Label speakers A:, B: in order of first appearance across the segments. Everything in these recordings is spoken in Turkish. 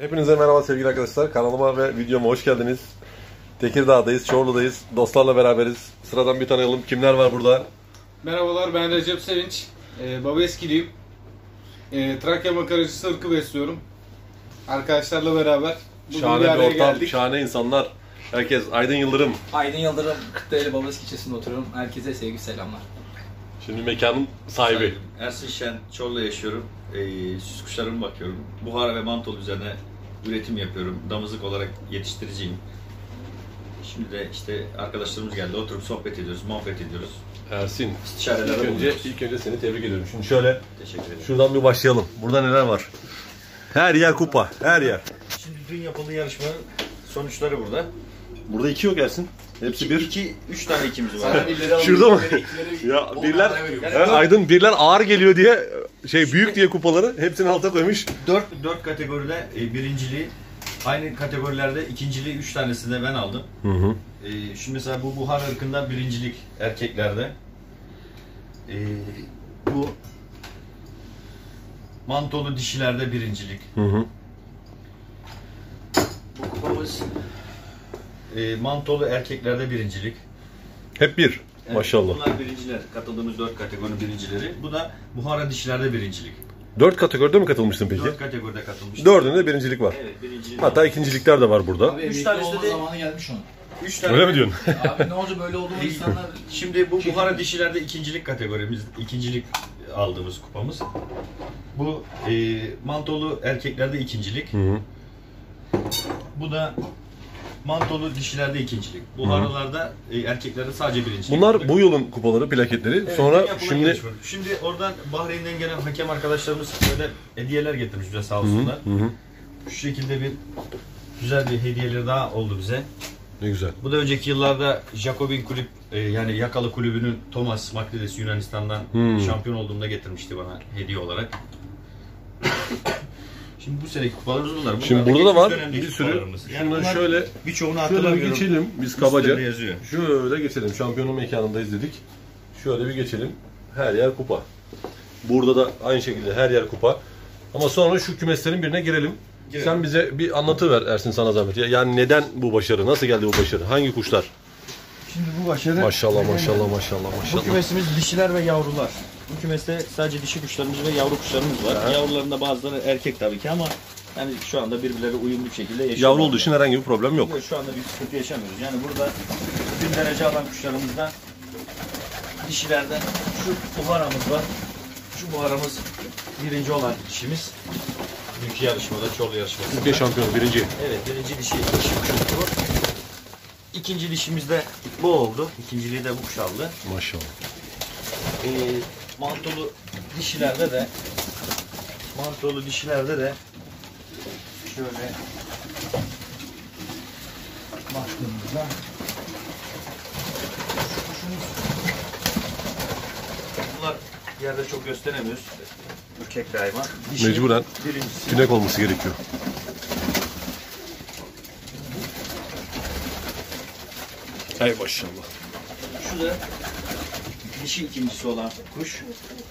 A: Hepinize merhaba sevgili arkadaşlar. Kanalıma ve videoma hoş geldiniz. Tekirdağ'dayız, Çorlu'dayız. Dostlarla beraberiz. Sıradan bir tanıyalım. Kimler var burada?
B: Merhabalar, ben Recep Sevinç. Babeskiliyim. Trakya makaracısı ırkı besliyorum. Arkadaşlarla beraber bugün
A: Şahane
B: bir
A: bir
B: araya
A: ortam,
B: geldik.
A: şahane insanlar. Herkes Aydın Yıldırım.
C: Aydın Yıldırım, Kırklareli Babaeski ilçesinde oturuyorum. Herkese sevgi selamlar.
A: Şimdi mekanın sahibi.
D: Ersin Şen, Çorlu'da yaşıyorum. Süs kuşlarıma bakıyorum. Buhara ve mantol üzerine üretim yapıyorum. Damızlık olarak yetiştiriciyim. Şimdi de işte arkadaşlarımız geldi. Oturup sohbet ediyoruz, muhabbet ediyoruz.
A: Ersin.
D: İstişarelerde bulunuyoruz.
A: İlk önce seni tebrik ediyorum. Şimdi şöyle
D: Teşekkür ederim.
A: şuradan bir başlayalım. Burada neler var? Her yer kupa, her yer.
D: Şimdi dün yapılan yarışmanın sonuçları burada.
A: Burada iki yok Ersin. Hepsi bir.
D: 3 tane ikimiz var.
A: Şurada mı? Ya birler, Aydın birler ağır geliyor diye büyük diye kupaları hepsini alta koymuş.
D: 4 kategoride birinciliği, aynı kategorilerde ikinciliği 3 tanesini ben aldım.
A: Hı.
D: Şimdi mesela bu buhar ırkında birincilik erkeklerde. Bu mantolu dişilerde birincilik.
A: Hı.
D: Bu kupamız mantolu erkeklerde birincilik.
A: Hep bir.
D: Evet,
A: Maşallah.
D: Bunlar birinciler. Katıldığımız 4 kategorinin birincileri. Bu da buhara dişilerde birincilik.
A: 4 kategoride mi katılmıştın peki?
D: 4 kategoride katılmıştık.
A: 4'ünde birincilik var.
D: Evet, birincilik.
A: Hatta ikincilikler de var burada.
C: Abi
D: Üç
C: emekli
D: tanesi
C: olma
D: de-
C: zamanı gelmiş onun.
D: 3 tane.
A: Öyle mi diyorsun?
C: Abi ne olacak böyle oldu mu insanlar...
D: Şimdi bu buhara dişilerde ikincilik kategorimiz, ikincilik aldığımız kupamız. Bu mantolu erkeklerde ikincilik.
A: Hı.
D: Bu da mantolu dişilerde ikincilik. Buharalarda erkeklerde sadece birincilik.
A: Bunlar bu yılın kupaları, plaketleri.
D: Evet,
A: Sonra
D: yapılan
A: şimdi
D: yarışma. Şimdi oradan Bahreyn'den gelen hakem arkadaşlarımız böyle hediyeler getirmiş bize sağ olsunlar.
A: Hı.
D: Şu şekilde bir güzel bir hediyeleri daha oldu bize.
A: Ne güzel.
D: Bu da önceki yıllarda Jacobin kulüp yani Yakalı kulübünün Thomas Maklides Yunanistan'dan şampiyon olduğumda getirmişti bana hediye olarak. Şimdi bu seneki kupalarımız bunlar.
A: Şimdi burada da var bir sürü.
D: Yani
A: Şunları şöyle
D: birçoğunu
A: bir
D: hatırlamıyorum.
A: geçelim biz
D: Üstlerinde
A: kabaca.
D: yazıyor.
A: Şöyle geçelim. Şampiyonun mekanındayız dedik. Şöyle bir geçelim. Her yer kupa. Burada da aynı şekilde her yer kupa. Ama sonra şu kümeslerin birine girelim. Sen bize bir anlatıver Ersin sana zahmet. Yani neden bu başarı? Nasıl geldi bu başarı? Hangi kuşlar?
D: Şimdi bu başarı
A: Maşallah.
D: bu kümesimiz dişiler ve yavrular. Bu kümeste sadece dişi kuşlarımız ve yavru kuşlarımız var. Yavrularında bazıları erkek tabii ki ama yani şu anda birbirleri uyumlu bir şekilde yaşıyorlar.
A: Yavru olduğu için herhangi bir problem yok.
D: Şu anda bir sıkıntı yaşamıyoruz. Yani burada bir derece alan kuşlarımızda dişilerden şu buharamız var. Şu buharamız birinci olan dişimiz. Büyük yarışmada, Çorlu yarışmasında.
A: Türkiye şampiyonu birinci.
D: Evet, birinci dişi kuşumuz bu. İkinci dişimiz de bu oldu. İkinciliği de bu kuş aldı.
A: Maşallah.
D: Mantolu dişilerde de şöyle baktığımızda bunlar yerde çok gösteremiyoruz. Ürkek bir hayvan. Dişi
A: Mecburen
D: birincisi.
A: sinek olması gerekiyor. Ey maşallah.
D: Şu da dişi ikincisi olan kuş.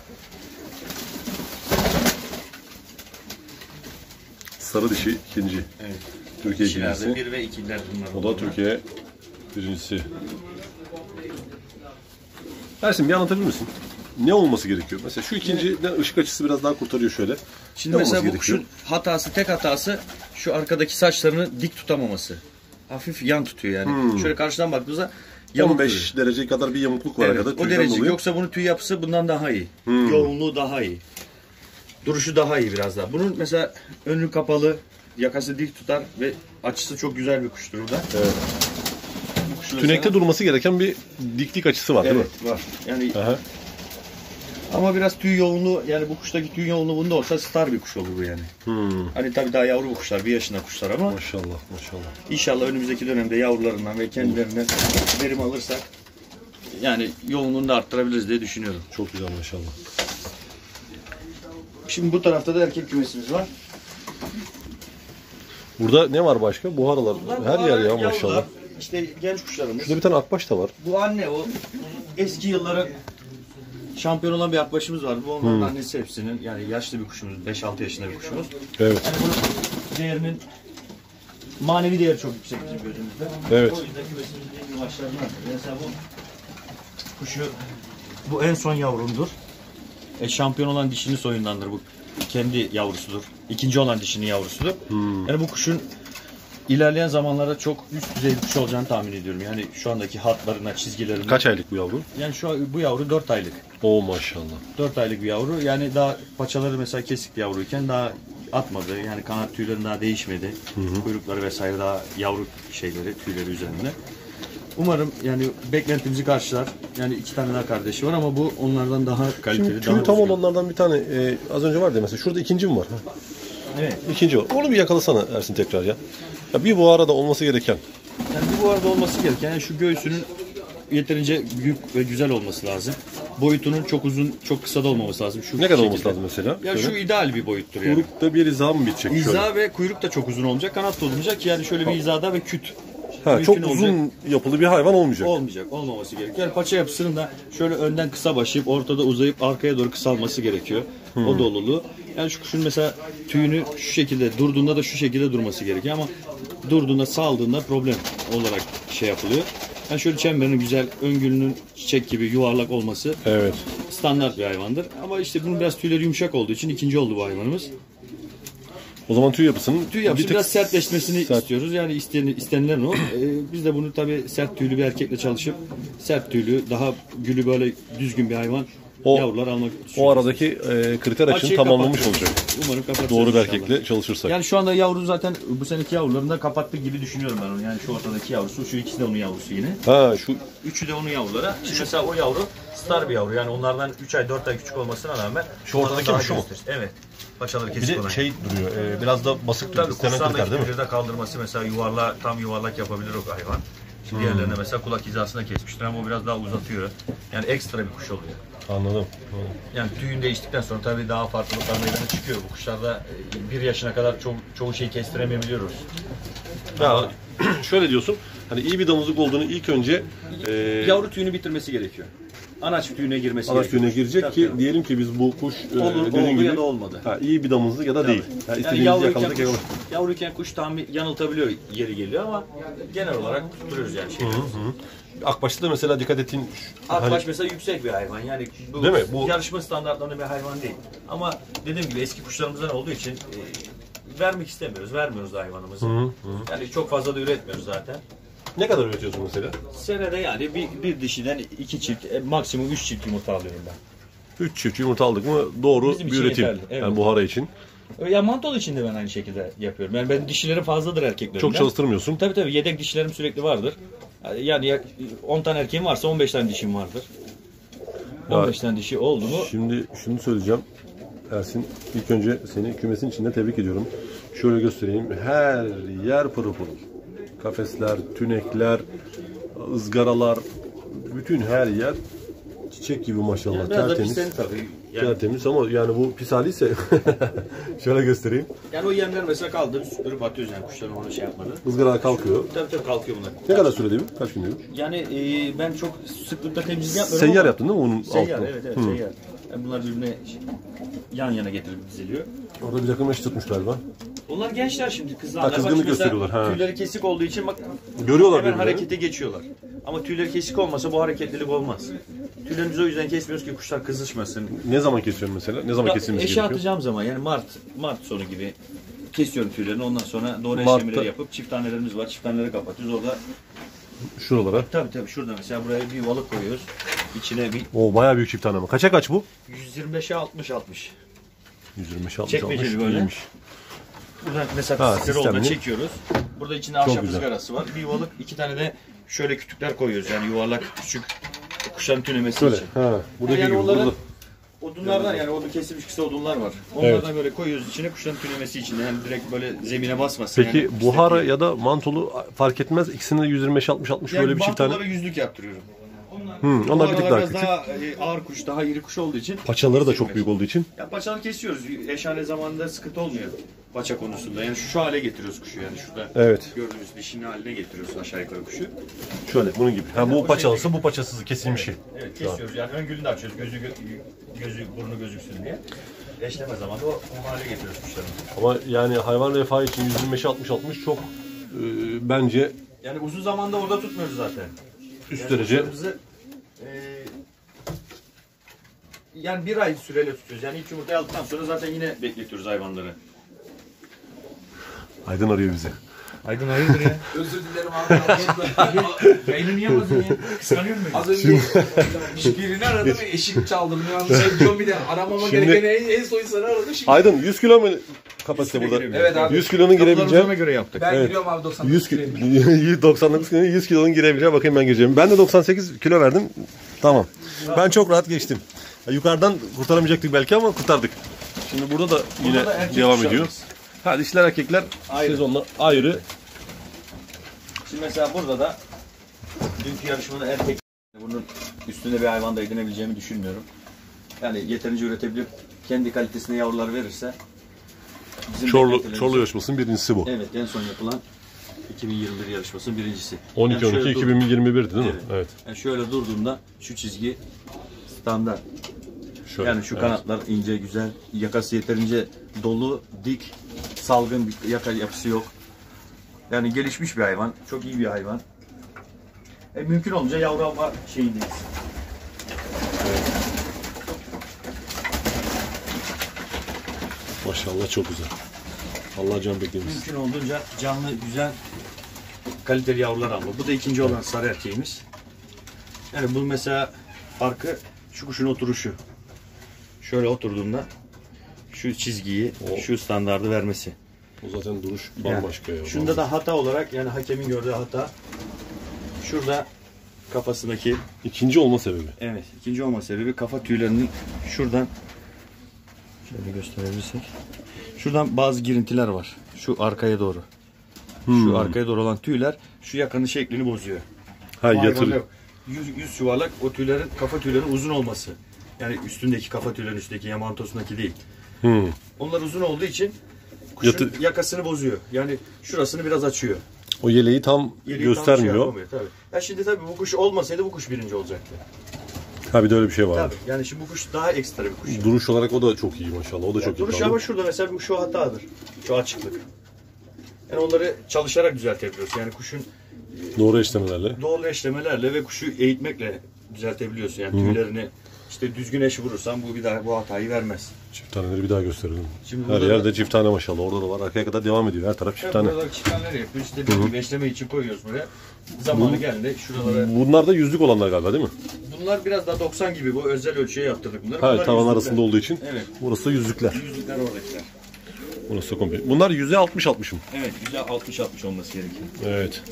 A: Sarı dişi ikinci.
D: Evet.
A: Türkiye
D: Dişilerde
A: ikincisi.
D: 1 ve 2'ler bunlar.
A: O da Türkiye birincisi. Ersin bir anlatabilir misin? Ne olması gerekiyor? Mesela şu ikinciden ışık açısı biraz daha kurtarıyor şöyle.
D: Şimdi
A: Ne
D: mesela
A: olması
D: bu kuşun tek hatası şu arkadaki saçlarını dik tutamaması. Hafif yan tutuyor yani. Şöyle karşıdan baktığımızda yamuk
A: 15 derece kadar bir yamukluk var
D: Evet,
A: arkada.
D: o
A: Tüyden
D: derece.
A: dolayı.
D: Yoksa bunun tüy yapısı bundan daha iyi. Yoğunluğu daha iyi. Duruşu daha iyi biraz daha. Bunun mesela önü kapalı, yakası dik tutar ve açısı çok güzel bir kuştur burada.
A: Evet.
D: Bu kuşun
A: Tünekte
D: mesela-
A: durması gereken bir diklik açısı var değil mi?
D: Evet, var. Yani
A: Aha.
D: ama biraz tüy yoğunluğu, yani bu kuştaki tüy yoğunluğu bunda olsa star bir kuş olur bu yani. Hani tabii daha yavru kuşlar, 1 yaşında kuşlar ama
A: Maşallah.
D: İnşallah önümüzdeki dönemde yavrularından ve kendilerinden verim alırsak yani yoğunluğunu da arttırabiliriz diye düşünüyorum.
A: Çok güzel maşallah.
D: Şimdi bu tarafta da erkek kümesimiz var.
A: Burada ne var başka? Buharalar. Her yer ya
D: Yavrular,
A: maşallah.
D: İşte genç kuşlarımız.
A: Şurada bir tane akbaş da var.
D: Bu anne o eski yılların şampiyon olan bir akbaşımız var. Bu onların annesi hepsinin. Yani yaşlı bir kuşumuz. 5-6 yaşında bir kuşumuz.
A: Evet.
D: Yani bunu değerinin manevi değeri çok yüksek bizim gözümüzde.
A: Evet.
D: O yüzden kümesimizin en iyi maçlarından. Mesela bu kuşu, bu en son yavrumdur. Şampiyon olan dişinin soyundandır bu. Kendi yavrusudur. İkinci olan dişinin yavrusudur. Yani bu kuşun ilerleyen zamanlarda çok üst düzey bir kuş olacağını tahmin ediyorum. Yani şu andaki hatlarına, çizgilerine.
A: Kaç aylık bu yavru?
D: Yani bu yavru 4 aylık.
A: Oo maşallah.
D: 4 aylık bir yavru. Yani daha paçaları mesela kesik yavruyken daha atmadı. Yani kanat tüyleri daha değişmedi. Kuyrukları vesaire daha yavru şeyleri, tüyleri üzerinde. Umarım yani beklentimizi karşılar. Yani 2 tane daha kardeşi var ama bu onlardan daha kaliteli.
A: Şimdi
D: daha
A: tüyü tam
D: düzgün.
A: olanlardan bir tane az önce vardı mesela. Şurada ikinci mi var?
D: Evet.
A: İkinci var. Onu bir yakalasana Ersin tekrar ya. Ya bir bu arada olması gereken.
D: Yani bu arada olması gereken yani şu göğsünün yeterince büyük ve güzel olması lazım. Boyutunun çok uzun, çok kısa da olmaması lazım. Şu
A: Ne kadar
D: şekilde.
A: olması lazım mesela?
D: Ya şu ideal bir boyuttur yani.
A: Kuyrukta bir hiza mı bitecek?
D: Hiza
A: Şöyle.
D: ve kuyruk da çok uzun olmayacak, kanat da olmayacak. Yani şöyle bir hizada ve küt.
A: Ha, çok
D: mümkün
A: uzun
D: olacak.
A: yapılı bir hayvan olmayacak.
D: Olmayacak, olmaması gerekiyor. Yani paça yapısının da şöyle önden kısa başlayıp ortada uzayıp arkaya doğru kısalması gerekiyor. O doluluğu. Yani şu kuşun mesela tüyünü şu şekilde durduğunda da şu şekilde durması gerekiyor ama durduğunda saldığında problem olarak şey yapılıyor. Yani şöyle çemberinin güzel, öngülünün çiçek gibi yuvarlak olması
A: Evet.
D: standart bir hayvandır. Ama işte bunun biraz tüyleri yumuşak olduğu için ikinci oldu bu hayvanımız.
A: O zaman tüy yapısının
D: Tüy yapısı
A: bir tık
D: biraz sertleşmesini
A: sert.
D: istiyoruz. Yani istenilen o. Biz de bunu tabii sert tüylü bir erkekle çalışıp sert tüylü, daha gülü böyle düzgün bir hayvan yavrular almak istiyoruz.
A: O aradaki kriter açını
D: Açıyı
A: tamamlamış
D: kapatıyoruz.
A: olacak.
D: Umarım kapatacağız
A: Doğru bir
D: inşallah.
A: erkekle çalışırsak.
D: Yani şu anda yavru zaten bu seneki yavrularını da kapattık gibi düşünüyorum ben onu. Yani şu ortadaki yavrusu, şu ikisi de onun yavrusu yine.
A: Ha şu
D: Üçü de onun yavruları. Şimdi mesela o yavru star bir yavru. Yani onlardan 3 ay 4 ay küçük olmasına rağmen
A: Şu ortadaki
D: daha
A: mi, şu mu?
D: gösterişli. Evet. Paçaları
A: bir
D: kesik
A: de
D: olan.
A: şey duruyor. Biraz da basık duruyor.
D: Tabii
A: İstenen
D: kursağındaki
A: kriter değil mi?
D: tüyleri de kaldırması mesela tam yuvarlak yapabilir o hayvan. Şimdi diğerlerine mesela kulak hizasına kesmiştir ama o biraz daha uzatıyor. Yani ekstra bir kuş oluyor.
A: Anladım.
D: Yani tüyün değiştikten sonra tabii daha farklılıklar meydana çıkıyor. Bu kuşlarda 1 yaşına kadar çoğu şeyi kestiremeyebiliyoruz.
A: Ya şöyle diyorsun. Hani iyi bir damızlık olduğunu ilk önce
D: Yavru tüyünü bitirmesi gerekiyor. Anaç tüyüne girmesi
A: anaç
D: gerekiyor.
A: tüyüne girecek
D: Tabii,
A: ki
D: tabii.
A: diyelim ki biz bu kuş
D: Oldu
A: dediğin gibi
D: ya da olmadı.
A: iyi bir damızlık ya da değil. Yani
D: Yani
A: istediğimizi yakaladık yakaladık.
D: yavruyken kuş yanıltabiliyor yeri geliyor ama genel olarak tutturuyoruz yani şeyleri.
A: Akbaş'ta da mesela dikkat ettiğin
D: Akbaş mesela yüksek bir hayvan. Yani bu,
A: Değil mi? Bu-
D: yarışma standartlarında bir hayvan değil. Ama dediğim gibi eski kuşlarımızdan olduğu için vermek istemiyoruz. Vermiyoruz da hayvanımızı. Yani çok fazla da üretmiyoruz zaten.
A: ne kadar üretiyorsun mesela?
D: Senede yani bir dişiden 2 çift, maksimum 3 çift yumurta alıyorum ben.
A: 3 çift yumurta aldık mı doğru
D: Bizim
A: bir
D: için
A: üretim.
D: yeterli, evet.
A: Yani buhara için.
D: Ya mantol için de ben aynı şekilde yapıyorum. Yani benim dişilerim fazladır erkeklerimden.
A: Çok çalıştırmıyorsun.
D: Tabii yedek dişlerim sürekli vardır. Yani 10 tane erkeğim varsa 15 tane dişim vardır. 15 tane dişi oldu mu?
A: Şimdi şunu söyleyeceğim. Ersin, ilk önce seni kümesin içinde tebrik ediyorum. Şöyle göstereyim. Her yer pırıl pırıl. Kafesler, tünekler, ızgaralar, bütün her yer çiçek gibi maşallah.
D: Yani biraz da
A: Tertemiz.
D: pislerini tabii. Yani,
A: Tertemiz ama yani bu pis haliyse şöyle göstereyim.
D: yani o yemler mesela kaldı, süpürüp atıyoruz yani kuşların onu şey yapmadı.
A: Izgaralar kalkıyor.
D: Tabii kalkıyor bunlar.
A: Ne kadar sürede bir? Kaç gün diyor?
D: Yani ben çok sıklıkla temizlik yapmıyorum
A: Seyyar
D: ama...
A: yaptın değil mi onun
D: Seyyar,
A: altını?
D: evet seyyar. Yani bunlar birbirine yan yana getirilip diziliyor.
A: Orada bir takım eş tutmuş galiba.
D: Onlar gençler şimdi kızlar.
A: Ha,
D: Bak
A: kızgınlık
D: mesela
A: gösteriyorlar, ha.
D: Tüyleri kesik olduğu için bak
A: Görüyorlar
D: hemen
A: birbirlerini.
D: harekete geçiyorlar. Ama tüyleri kesik olmasa bu hareketlilik olmaz. Tüylerimizi o yüzden kesmiyoruz ki kuşlar kızışmasın.
A: Ne zaman kesiyorsun mesela? Ne zaman kesilmesi
D: Eşe
A: gerekiyor?
D: atacağım zaman yani Mart sonu gibi kesiyorum tüylerini. Ondan sonra doğru
A: Mart'ta-
D: eşlemeleri yapıp çift tanelerimiz var. Çift taneleri kapatıyoruz. Orada
A: Şuralara.
D: tabii şurada mesela buraya bir balık koyuyoruz. İçine bir
A: O bayağı büyük çift tane ama. Kaça kaç bu?
D: 125'e 60.
A: 125 60
D: Çekmeceli
A: 60
D: böyle.
A: iyiymiş.
D: Buradan mesela
A: Ha,
D: pislikleri olduğunda
A: sistemli.
D: çekiyoruz. Burada içinde ahşap
A: güzel.
D: ızgarası var. Bir yuvalık, 2 tane de şöyle kütükler koyuyoruz. Yani yuvarlak küçük kuşların tünemesi
A: Şöyle.
D: için.
A: Ha, buradaki
D: Yani
A: gibi.
D: onların
A: Burada.
D: odunlardan yani orada kesilmiş kısa odunlar var. Onlardan böyle koyuyoruz içine kuşların tünemesi için. Yani direkt böyle zemine basmasın.
A: Peki
D: yani,
A: buhara
D: pislik
A: ya da mantolu fark etmez. İkisinde de 125 60 60
D: yani
A: böyle bir çift tane.
D: mantolara yüzlük yaptırıyorum.
A: Onlar bir tık daha
D: biraz
A: küçük.
D: daha ağır kuş, daha iri kuş olduğu için.
A: Paçaları da çok büyük olduğu için.
D: Ya paçalı kesiyoruz. Eşhane zamanında sıkıntı olmuyor paça konusunda. Yani şu hale getiriyoruz kuşu yani şurada.
A: Evet.
D: Gördüğünüz dişini haline getiriyoruz aşağı yukarı kuşu.
A: Şöyle bunun gibi. Ha, bu paçalısı, bu paçasızı kesilmişi.
D: Evet kesiyoruz yani ön gülünü de açıyoruz gözü burnu gözüksün diye. Eşleme zamanında o hale getiriyoruz kuşlarımızı.
A: Ama yani hayvan refahı için 125-60-60 çok bence
D: Yani uzun zamanda orada tutmuyoruz zaten.
A: üst
D: Yani
A: derece.
D: kuşlarımızı, yani bir ay süreyle tutuyoruz. Yani ilk yumurtayı aldıktan sonra zaten yine bekletiyoruz hayvanları.
A: Aydın arıyor bizi.
D: Aydın hayırdır ya?
C: Özür dilerim abi.
D: Yayını niye bozdun ya? Kıskanıyor musun?
C: Az önce birini aradım ve eşik çaldım. Şey diyorum bir de aramama
A: Şimdi-
C: gereken en son insanı aradım şimdi.
A: Aydın 100 kilo mu kapasite burada?
C: Evet abi.
A: 100 kilonun girebileceği.
D: Ona göre yaptık.
C: Ben
A: Evet.
C: giriyorum abi 90.
A: 199 kilo, 100 kilonun girebileceği bakayım ben gireceğim. Ben de 98 kilo verdim. Tamam. Ben çok rahat geçtim. Yukarıdan kurtaramayacaktık belki ama kurtardık. Şimdi burada da yine
D: Burada da erkek
A: devam
D: kuşlarımız.
A: ediyor. Ha dişler erkekler
D: Ayrı.
A: sezonla ayrı.
D: Şimdi mesela burada da dünkü yarışmada erkek bunun üstünde bir hayvan da edinebileceğimi düşünmüyorum. Yani yeterince üretebilip kendi kalitesine yavrular verirse bizim
A: Çorlu
D: beklentilerimiz-
A: yarışmasının birincisi bu.
D: Evet, en son yapılan 2021 yarışmasının birincisi.
A: 12-12
D: Yani şöyle
A: 2021'di değil mi?
D: Evet.
A: Evet.
D: Yani şöyle durduğunda şu çizgi standart.
A: Şöyle.
D: Yani şu
A: evet.
D: kanatlar ince, güzel, yakası yeterince dolu, dik, salgın bir yaka yapısı yok. Yani gelişmiş bir hayvan, çok iyi bir hayvan. Mümkün olunca yavru alma şeyindeyiz.
A: Maşallah çok güzel. Allah can beklemiş.
D: Mümkün olduğunca canlı, güzel, kaliteli yavrular alma. Bu da ikinci olan sarı erkeğimiz. Yani bu mesela farkı şu kuşun oturuşu. Şöyle oturduğunda şu çizgiyi, şu standardı vermesi.
A: O zaten duruş
D: Yani
A: bambaşka ya.
D: şunda da hata olarak yani hakemin gördüğü hata şurada kafasındaki
A: İkinci olma sebebi.
D: evet ikinci olma sebebi kafa tüylerinin şuradan şöyle gösterebilirsek şuradan bazı girintiler var. Şu arkaya doğru. Şu arkaya doğru olan tüyler şu yakanın şeklini bozuyor.
A: Ha
D: Bu
A: yatır.
D: hayvanda yüz yuvarlak o tüylerin kafa tüylerinin uzun olması. Yani üstündeki kafa tüylerin üstteki yamantosundaki değil.
A: Hmm.
D: Onlar uzun olduğu için kuşun yakasını bozuyor. Yani şurasını biraz açıyor.
A: O yeleği tam
D: Yeleği tam
A: göstermiyor.
D: şey yapamıyor, tabii. Ya şimdi tabii bu kuş olmasaydı bu kuş birinci olacaktı.
A: Ha bir de öyle bir şey var.
D: Tabii. Yani şimdi bu kuş daha ekstra bir kuş.
A: Duruş olarak o da çok iyi maşallah. O da çok iyi.
D: Duruş
A: kaldı.
D: ama şurada mesela şu hatadır. Şu açıklık. Yani onları çalışarak düzeltebiliyoruz. Yani kuşun
A: Doğru eşlemelerle.
D: doğru eşlemelerle ve kuşu eğitmekle düzeltebiliyorsun. Yani tüylerini işte düzgün eş vurursan bu bir daha bu hatayı vermez.
A: Çift taneleri bir daha gösterelim.
D: Şimdi
A: Her
D: burada
A: yerde çift tane maşallah. Orada da var. Arkaya kadar devam ediyor. Her taraf çift
D: Evet,
A: tane.
D: buralar çiftler yapıyoruz. İşte bir besleme için koyuyoruz buraya. Zamanı geldi şuralara.
A: Bunlar da yüzlük olanlar galiba değil mi?
D: Bunlar biraz daha 90 gibi bu özel ölçüye yaptırdık bunları.
A: Ha
D: Bunlar
A: tavan
D: yüzlükler.
A: arasında olduğu için.
D: Evet.
A: Burası da yüzlükler.
D: Yüzlükler oradakiler.
A: Burası da komple. Bunlar %60-60'ım.
D: Evet, %60-60 olması gerekiyor.
A: Evet.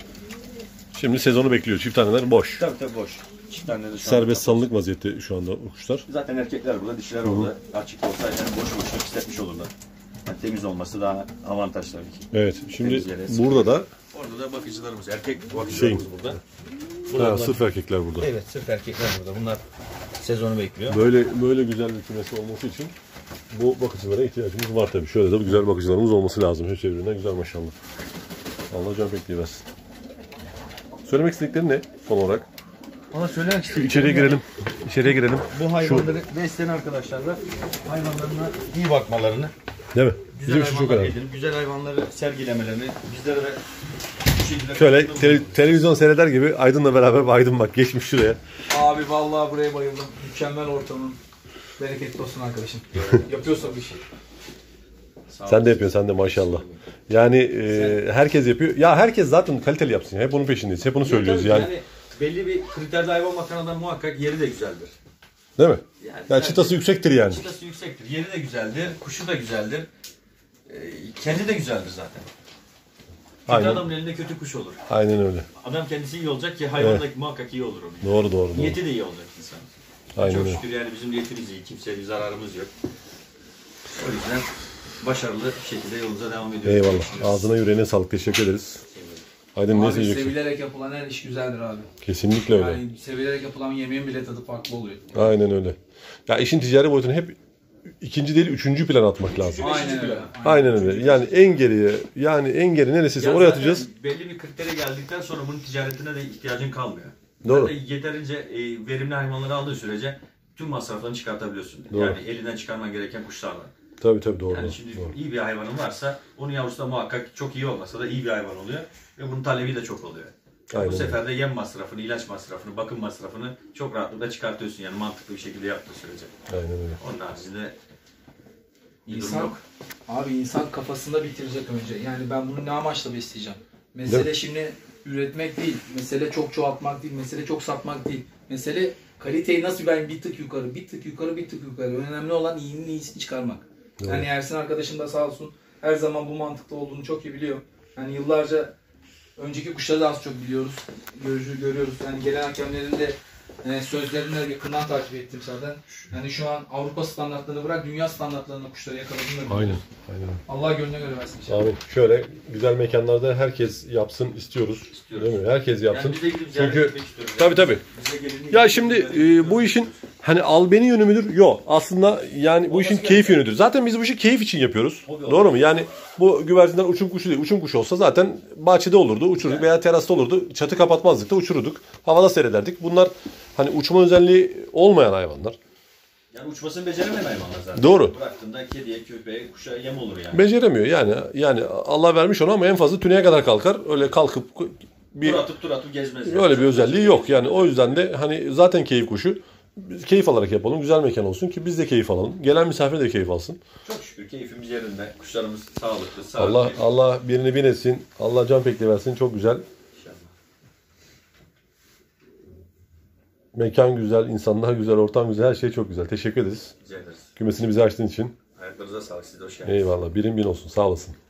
A: Şimdi sezonu bekliyor. Çift taneler boş.
D: Tabii boş. Çiftlerle de şu
A: Serbest
D: anda-
A: salınık vaziyette şu anda o kuşlar.
D: Zaten erkekler burada, dişiler orada. Açık olsaydı yani boş boşuna pisletmiş olurlar. Yani temiz olması daha avantaj tabii ki.
A: Evet. Şimdi
D: Temizleriz.
A: burada da
D: Orada da bakıcılarımız, erkek bakıcılarımız burada.
A: ha, sırf erkekler burada.
D: Evet, sırf erkekler burada. Bunlar sezonu bekliyor.
A: Böyle güzel bir kümesi olması için bu bakıcılara ihtiyacımız var tabii. Şöyle de güzel bakıcılarımız olması lazım. Hepsi birbirinden güzel maşallah. Allah can bekleyiversin. Söylemek istedikleri ne son olarak?
D: Ama söylemek istiyorum.
A: İçeriye girelim. İçeriye girelim.
D: Bu hayvanları besleyen arkadaşlar da hayvanlarına iyi bakmalarını,
A: Değil mi?
D: güzel
A: Bizim için çok
D: hayvanlar
A: önemli.
D: edinip, güzel hayvanları sergilemelerini, bizlere de bu şekilde...
A: Şöyle televizyon seyreder gibi Aydın'la beraber Aydın bak geçmiş şuraya.
C: Abi vallahi buraya bayıldım. Mükemmel ortamın. Bereketli olsun arkadaşım. Yapıyorsan bir şey.
A: Sen de yapıyorsun sen de maşallah. Yani herkes yapıyor. Ya herkes zaten kaliteli yapsın. Hep onun peşindeyiz. Hep onu söylüyoruz yani.
D: belli bir kriterde hayvan bakan adam muhakkak yeri de güzeldir.
A: Değil mi?
D: Yani
A: Ya çıtası yüksektir yani.
D: çıtası yüksektir, yeri de güzeldir, kuşu da güzeldir. Kendi de güzeldir zaten. Kötü
A: Aynen.
D: adamın elinde kötü kuş olur.
A: Aynen öyle.
D: Adam kendisi iyi olacak ki hayvan da muhakkak iyi olur onun.
A: Doğru.
D: Niyeti de iyi olacak insan.
A: Aynen
D: Çok
A: öyle.
D: şükür yani bizim niyetimiz iyi, kimseye bir zararımız yok. O yüzden başarılı bir şekilde yolumuza devam ediyoruz.
A: Eyvallah. Ağzına yüreğine sağlık. Teşekkür ederiz. Aydın ne
C: Abi
A: söyleyeceksin?
C: sevilerek yapılan her iş güzeldir abi.
A: Kesinlikle öyle.
C: Yani sevilerek yapılan yemeğin bile tadı farklı oluyor.
A: Aynen öyle. Ya işin ticari boyutunu hep ikinci değil üçüncü plan atmak lazım.
C: Aynen öyle.
A: Aynen öyle. Yani en geriye, yani en geri neresiyse
D: Ya
A: oraya
D: zaten
A: atacağız.
D: belli bir kritere geldikten sonra bunun ticaretine de ihtiyacın kalmıyor.
A: Doğru.
D: Zaten yeterince verimli hayvanları aldığı sürece tüm masraflarını çıkartabiliyorsun.
A: Doğru.
D: Yani elinden çıkarman gereken kuşlarla.
A: Tabii doğru.
D: Yani şimdi
A: doğru.
D: iyi bir hayvanın varsa onun yavrusu da muhakkak çok iyi olmasa da iyi bir hayvan oluyor. Ve bunun talebi de çok oluyor. Yani
A: Aynen
D: bu sefer de yem masrafını, ilaç masrafını, bakım masrafını çok rahatlıkla çıkartıyorsun. Yani mantıklı bir şekilde yaptığı sürece.
A: Aynen öyle.
D: Onun haricinde iyi durum
C: İnsan,
D: yok.
C: abi insan kafasında bitirecek önce. Yani ben bunu ne amaçla besleyeceğim? Mesele
A: Değil
C: şimdi üretmek değil. Mesele çok çoğaltmak değil. Mesele çok satmak değil. Mesele kaliteyi nasıl ben bir tık yukarı, bir tık yukarı, bir tık yukarı. Önemli olan iyinin iyisini çıkarmak.
A: Doğru.
C: Yani Ersin arkadaşım da sağ olsun her zaman bu mantıkta olduğunu çok iyi biliyor. Yani yıllarca önceki kuşları da az çok biliyoruz. Görüyoruz. Yani gelen hakemlerin de sözlerini de yakından takip ettim zaten. Yani şu an Avrupa standartlarını bırak, dünya standartlarında kuşları yakaladığını da
A: Aynen. Aynen.
C: Allah gönlüne göre versin inşallah.
A: Abi şöyle güzel mekanlarda herkes yapsın istiyoruz. Değil mi? Herkes yapsın.
D: Yani biz de gidip ziyaret
A: Çünkü
D: etmek istiyoruz.
A: tabii.
D: Bize gelin-
A: Ya şimdi bu işin hani albeni yönü müdür? Yok. Aslında yani bu işin keyif yönüdür. Zaten biz bu işi keyif için yapıyoruz. Doğru mu? Yani bu güvercinler uçum kuşu değil. Uçum kuşu olsa zaten bahçede olurdu, uçururduk veya terasta olurdu. Çatı kapatmazdık da uçururduk. Havada seyrederdik. Bunlar hani uçma özelliği olmayan hayvanlar.
D: Yani uçmasını beceremeyen hayvanlar zaten.
A: Doğru.
D: Bıraktığında kediye, köpeğe, kuşa yem olur yani.
A: Beceremiyor yani Allah vermiş onu ama en fazla tüneye kadar kalkar. Öyle kalkıp bir
D: Tur atıp gezmez. Yani.
A: öyle bir özelliği yok. Yani o yüzden de hani zaten keyif kuşu. Biz keyif alarak yapalım. Güzel mekan olsun ki biz de keyif alalım. Gelen misafir de keyif alsın.
D: Çok şükür keyfimiz yerinde. Kuşlarımız sağlıklı, sağlıklı.
A: Allah birini bin etsin. Allah can pekli versin. Çok güzel.
D: İnşallah.
A: Mekan güzel, insanlar güzel, ortam güzel. Her şey çok güzel. Teşekkür ederiz.
D: Rica ederiz.
A: Kümesini bize açtığın için.
D: Ayaklarınıza sağlık. Siz de hoş geldiniz.
A: Eyvallah. Birin bin olsun. Sağ olasın.